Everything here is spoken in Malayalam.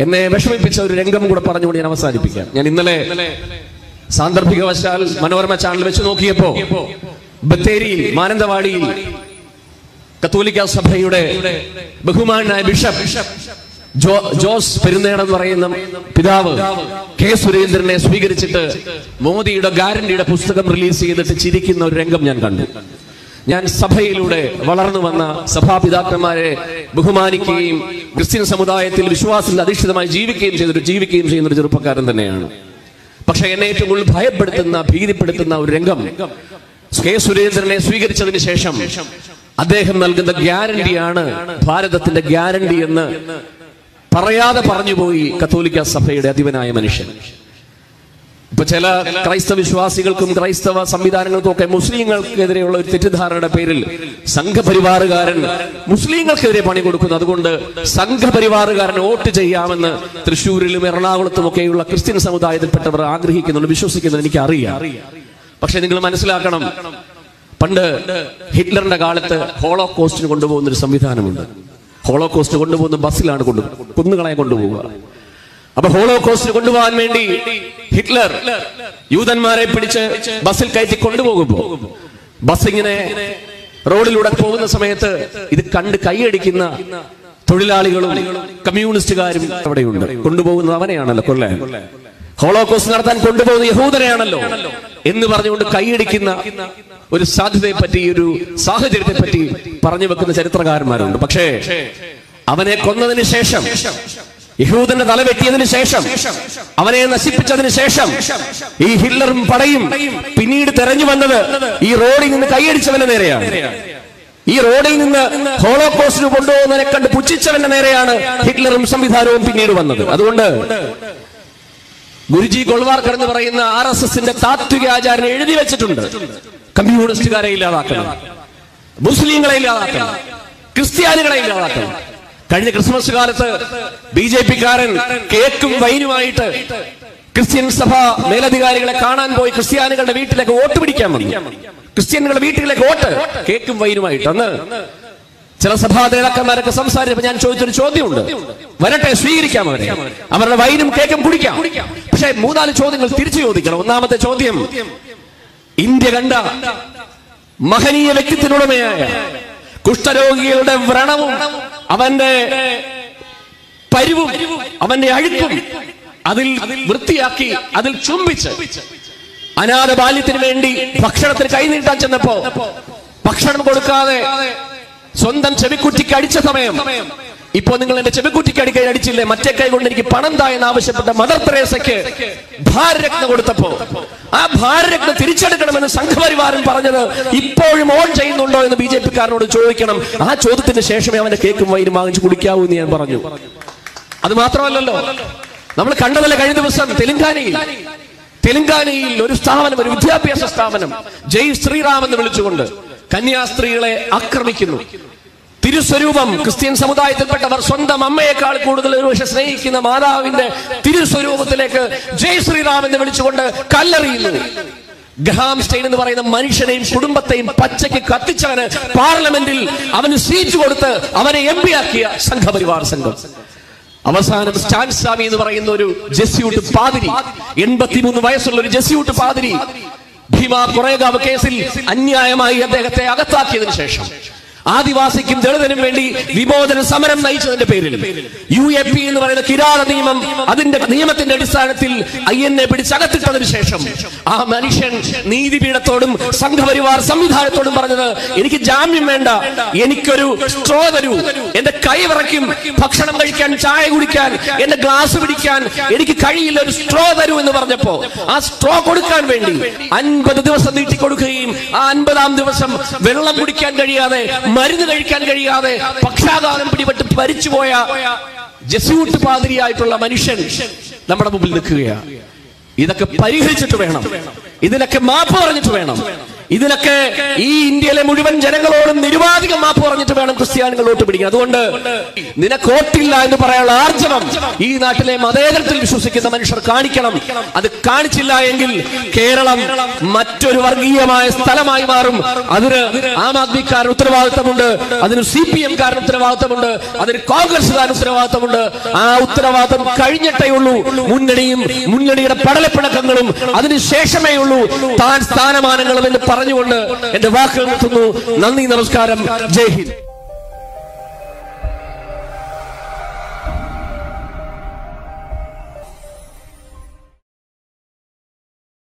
എന്നെ വിഷമിപ്പിച്ച ഒരു രംഗം കൂടെ പറഞ്ഞുകൊണ്ട് ഞാൻ അവസാനിപ്പിക്കാം. ഞാൻ ഇന്നലെ സാന്ദർഭികവശാൽ മനോരമ ചാനൽ വെച്ച് നോക്കിയപ്പോ ബത്തേരിയിൽ മാനന്തവാടിയിൽ കത്തോലിക്ക സഭയുടെ ബഹുമാനായ ബിഷപ്പ് ജോസ് പെരുന്നേടം എന്ന് പറയുന്ന പിതാവ് കെ സുരേന്ദ്രനെ സ്വീകരിച്ചിട്ട് മോദിയുടെ ഗ്യാരണ്ടിയുടെ പുസ്തകം റിലീസ് ചെയ്തിട്ട് ചിരിക്കുന്ന ഒരു രംഗം ഞാൻ കണ്ടു. ഞാൻ സഭയിലൂടെ വളർന്നു വന്ന സഭാപിതാക്കന്മാരെ ബഹുമാനിക്കുകയും ക്രിസ്ത്യൻ സമുദായത്തിൽ വിശ്വാസത്തിൽ അധിഷ്ഠിതമായി ജീവിക്കുകയും ചെയ്യുന്ന ഒരു ചെറുപ്പക്കാരൻ തന്നെയാണ്. പക്ഷെ എന്നെ ഏറ്റവും കൂടുതൽ ഭയപ്പെടുത്തുന്ന ഭീതിപ്പെടുത്തുന്ന ഒരു രംഗം കെ സുരേന്ദ്രനെ സ്വീകരിച്ചതിന് ശേഷം അദ്ദേഹം നൽകുന്ന ഗ്യാരണ്ടിയാണ് ഭാരതത്തിന്റെ ഗ്യാരണ്ടി എന്ന് പറയാതെ പറഞ്ഞുപോയി കത്തോലിക്ക സഭയുടെ അധിപനായ മനുഷ്യൻ. ഇപ്പൊ ചില ക്രൈസ്തവ വിശ്വാസികൾക്കും ക്രൈസ്തവ സംവിധാനങ്ങൾക്കും ഒക്കെ മുസ്ലിങ്ങൾക്കെതിരെയുള്ള ഒരു തെറ്റിദ്ധാരണയുടെ പേരിൽ സംഘപരിവാറുകാരൻ മുസ്ലിങ്ങൾക്കെതിരെ പണി കൊടുക്കുന്നു, അതുകൊണ്ട് സംഘപരിവാറുകാരൻ വോട്ട് ചെയ്യാമെന്ന് തൃശ്ശൂരിലും എറണാകുളത്തും ഒക്കെയുള്ള ക്രിസ്ത്യൻ സമുദായത്തിൽപ്പെട്ടവർ ആഗ്രഹിക്കുന്നുണ്ട്, വിശ്വസിക്കുന്നത് എനിക്കറിയാം. പക്ഷെ നിങ്ങൾ മനസ്സിലാക്കണം, പണ്ട് ഹിറ്റ്ലറിന്റെ കാലത്ത് ഹോളോകോസ്റ്റിന് കൊണ്ടുപോകുന്ന ഒരു സംവിധാനമുണ്ട്. ഹോളോകോസ്റ്റ് കൊണ്ടുപോകുന്ന ബസ്സിലാണ് കുന്നുകളെ കൊണ്ടുപോവുക. അപ്പൊ ഹോളോകോസ്റ്റിന് കൊണ്ടുപോകാൻ വേണ്ടി ഹിറ്റ്ലർ യൂതന്മാരെ പിടിച്ച് ബസ്സിൽ കയറ്റി കൊണ്ടുപോകുമ്പോ ബസ് ഇങ്ങനെ റോഡിലൂടെ പോകുന്ന സമയത്ത് ഇത് കണ്ട് കൈയടിക്കുന്ന തൊഴിലാളികളും കമ്മ്യൂണിസ്റ്റുകാരും അവിടെയുണ്ട്. കൊണ്ടുപോകുന്നത് അവനെയാണല്ലോ കൊല്ലാൻ, ഹോളോകോസ്റ്റ് നടത്താൻ കൊണ്ടുപോകുന്ന യഹൂദനെയാണല്ലോ എന്ന് പറഞ്ഞുകൊണ്ട് കൈയടിക്കുന്ന ഒരു സാധ്യതയെ പറ്റി, ഒരു സാഹചര്യത്തെ പറ്റി പറഞ്ഞു വെക്കുന്ന ചരിത്രകാരന്മാരുണ്ട്. പക്ഷേ അവനെ കൊന്നതിന് ശേഷം, യഹൂദന്റെ തല വെട്ടിയതിനു ശേഷം, അവനെ നശിപ്പിച്ചതിന് ശേഷം ഈ ഹിറ്റ്ലറും പടയും പിന്നീട് തെരഞ്ഞു വന്നത് ഈ റോഡിൽ നിന്ന് കൈയടിച്ചവന്റെ നേരെയാണ്. ഈ റോഡിൽ നിന്ന് ഹോളോകോസ്റ്റിന് കൊണ്ടുപോകുന്നതിനെ കണ്ട് പുച്ഛിച്ചവന്റെ നേരെയാണ് ഹിറ്റ്ലറും സംവിധാനവും പിന്നീട് വന്നത്. അതുകൊണ്ട് ഗുരുജി ഗോൾവാർക്കർ എന്ന് പറയുന്ന RSSന്റെ താത്വിക ആചാര്യൻ എഴുതി വെച്ചിട്ടുണ്ട്, കമ്മ്യൂണിസ്റ്റുകാരെ ഇല്ലാതാക്കണം, മുസ്ലിങ്ങളെ ഇല്ലാതാക്കണം, ക്രിസ്ത്യാനികളെ ഇല്ലാതാക്കണം. കഴിഞ്ഞ ക്രിസ്മസ് കാലത്ത് BJP-കാരൻ കേക്കും വൈനുമായിട്ട് ക്രിസ്ത്യൻ സഭ മേലധികാരികളെ കാണാൻ പോയി ക്രിസ്ത്യാനികളുടെ വീട്ടിലേക്ക് വോട്ട് പിടിക്കാൻ വന്നു. ക്രിസ്ത്യാനികളുടെ വീട്ടിലേക്ക് വോട്ട് കേക്കും വൈനുമായിട്ട്. അന്ന് ചില സഭാ നേതാക്കന്മാരൊക്കെ സംസാരിച്ചപ്പോൾ ഞാൻ ചോദിച്ചൊരു ചോദ്യമുണ്ട്, വരട്ടെ സ്വീകരിക്കാം അവരെ, അവരുടെ വൈനും കേക്കും കുടിക്കാം. പക്ഷെ 3-4 ചോദ്യങ്ങൾ തിരിച്ചു ചോദിക്കണം. ഒന്നാമത്തെ ചോദ്യം, ഇന്ത്യ കണ്ട മഹനീയ വ്യക്തിത്വത്തിനുടമയായ കുഷ്ഠരോഗികളുടെ വ്രണവും അവന്റെ പരിവും അവന്റെ അഴുക്കും അതിൽ വൃത്തിയാക്കി അതിൽ ചുംബിച്ച് അനാഥ ബാല്യത്തിന് വേണ്ടി ഭക്ഷണത്തിന് കൈനീട്ടാൻ ചെന്നപ്പോ ഭക്ഷണം കൊടുക്കാതെ സ്വന്തം ചെവിക്കുറ്റിക്ക് അടിച്ച സമയം, ഇപ്പോ നിങ്ങൾ എന്റെ ചെവിക്കുറ്റിക്ക് അടിച്ചില്ലേ, മറ്റേ കൈ കൊണ്ട് എനിക്ക് പണം താ എന്ന് ആവശ്യപ്പെട്ട മദർ തെരേസയ്ക്ക് ഭാരരത്ന കൊടുത്തപ്പോ ആ ഭാരരത്ന തിരിച്ചെടുക്കണമെന്ന് സംഘപരിവാരൻ പറഞ്ഞത് ഇപ്പോഴും ഓൺ ചെയ്യുന്നുണ്ടോ എന്ന് BJP-കാരനോട് ചോദിക്കണം. ആ ചോദ്യത്തിന് ശേഷമേ അവന്റെ കേക്കും വൈനും വാങ്ങിച്ച് കുടിക്കാവൂ എന്ന് ഞാൻ പറഞ്ഞു. അത് മാത്രമല്ലല്ലോ, നമ്മൾ കണ്ടതല്ല കഴിഞ്ഞ ദിവസം തെലങ്കാനയിൽ ഒരു സ്ഥാപനം, ഒരു വിദ്യാഭ്യാസ സ്ഥാപനം ജയ് ശ്രീറാം എന്ന് വിളിച്ചുകൊണ്ട് കന്യാസ്ത്രീകളെ ആക്രമിക്കുന്നു. തിരുസ്വരൂപം, ക്രിസ്ത്യൻ സമുദായത്തിൽപ്പെട്ടവർ സ്വന്തം അമ്മയെക്കാൾ കൂടുതൽ ഒരുപക്ഷെ സ്നേഹിക്കുന്ന മാതാവിന്റെ തിരുസ്വരൂപത്തിലേക്ക് ജയ് ശ്രീറാം എന്ന് വിളിച്ചുകൊണ്ട് കല്ലെറിയുന്നു. ഗ്രഹാം സ്റ്റെയിൻ എന്ന് പറയുന്ന മനുഷ്യനെയും കുടുംബത്തെയും പച്ചയ്ക്ക് കത്തിച്ചവന് പാർലമെന്റിൽ അവന് സീറ്റ് കൊടുത്ത് അവനെ MP ആക്കിയ സംഘപരിവാർ സംഘം. അവസാനം സ്റ്റാൻ സ്വാമി എന്ന് പറയുന്ന ഒരു ജെസ്യൂട്ട് പാതിരി, 83 വയസ്സുള്ള ഒരു ജെസ്യൂട്ട് പാതിരി ഭീമ കൊറേഗാവ് കേസിൽ അന്യായമായി അദ്ദേഹത്തെ അകത്താക്കിയതിനു ശേഷം ആദിവാസിക്കും ദളിതനും വേണ്ടി വിമോചന സമരം നയിച്ചതിന്റെ പേരിൽ UAP എന്ന് പറയുന്ന കിരാത നിയമം, അതിന്റെ നിയമത്തിന്റെ അടിസ്ഥാനത്തിൽ INA പിടിച്ചകത്തിട്ടതിനു ശേഷം ആ മനുഷ്യൻ നീതിപീഠത്തോടും സംഘപരിവാർ സംവിധാനത്തോടും പറഞ്ഞത്, എനിക്ക് ജാമ്യം വേണ്ട, എനിക്കൊരു സ്ട്രോ തരൂ, എന്റെ കൈ വിറയ്ക്കും, ഭക്ഷണം കഴിക്കാൻ, ചായ കുടിക്കാൻ, എന്റെ ഗ്ലാസ് പിടിക്കാൻ എനിക്ക് കഴിയില്ല, ഒരു സ്ട്രോ തരൂ എന്ന് പറഞ്ഞപ്പോ ആ സ്ട്രോ കൊടുക്കാൻ വേണ്ടി 50 ദിവസം നീട്ടിക്കൊടുക്കുകയും ആ 50-ാം ദിവസം വെള്ളം കുടിക്കാൻ കഴിയാതെ, മരുന്ന് കഴിക്കാൻ കഴിയാതെ, പക്ഷാഘാതം പിടിപെട്ട് മരിച്ചുപോയ ജെസ്യൂട്ട് പാതിരിയായിട്ടുള്ള മനുഷ്യൻ നമ്മുടെ മുമ്പിൽ നിൽക്കുകയാണ്. ഇതൊക്കെ പരിഹരിച്ചിട്ട് വേണം, ഇതിനൊക്കെ മാപ്പ് പറഞ്ഞിട്ട് വേണം ഇതിനൊക്കെ ഈ ഇന്ത്യയിലെ മുഴുവൻ ജനങ്ങളോടും നിരുപാധികം മാപ്പ് പറഞ്ഞിട്ട് വേണം ക്രിസ്ത്യാനികൾ വോട്ട് പിടിക്കാൻ. അതുകൊണ്ട് നിനക്ക് വോട്ടില്ല എന്ന് പറയാനുള്ള ആർജവം ഈ നാട്ടിലെ മതേതരത്തിൽ വിശ്വസിക്കുന്ന മനുഷ്യർ കാണിക്കണം. അത് കാണിച്ചില്ല എങ്കിൽ കേരളം മറ്റൊരു വർഗീയമായ സ്ഥലമായി മാറും. അതിന് ആം ആദ്മിക്കാരന് ഉത്തരവാദിത്തമുണ്ട്, അതിന് CPM-കാരന് ഉത്തരവാദിത്തമുണ്ട്, അതിന് കോൺഗ്രസ്സുകാരന് ഉത്തരവാദിത്തമുണ്ട്. ആ ഉത്തരവാദിത്തം കഴിഞ്ഞിട്ടേ ഉള്ളൂ മുന്നണിയുടെ പടലപ്പിണക്കങ്ങളും അതിനുശേഷമേ ഉള്ളൂ താൻ സ്ഥാനമാനങ്ങളും എന്ന് പറഞ്ഞുകൊണ്ട് എന്റെ വാക്കുകൾ നിർത്തുന്നു. നന്ദി, നമസ്കാരം, ജയ് ഹിന്ദ്.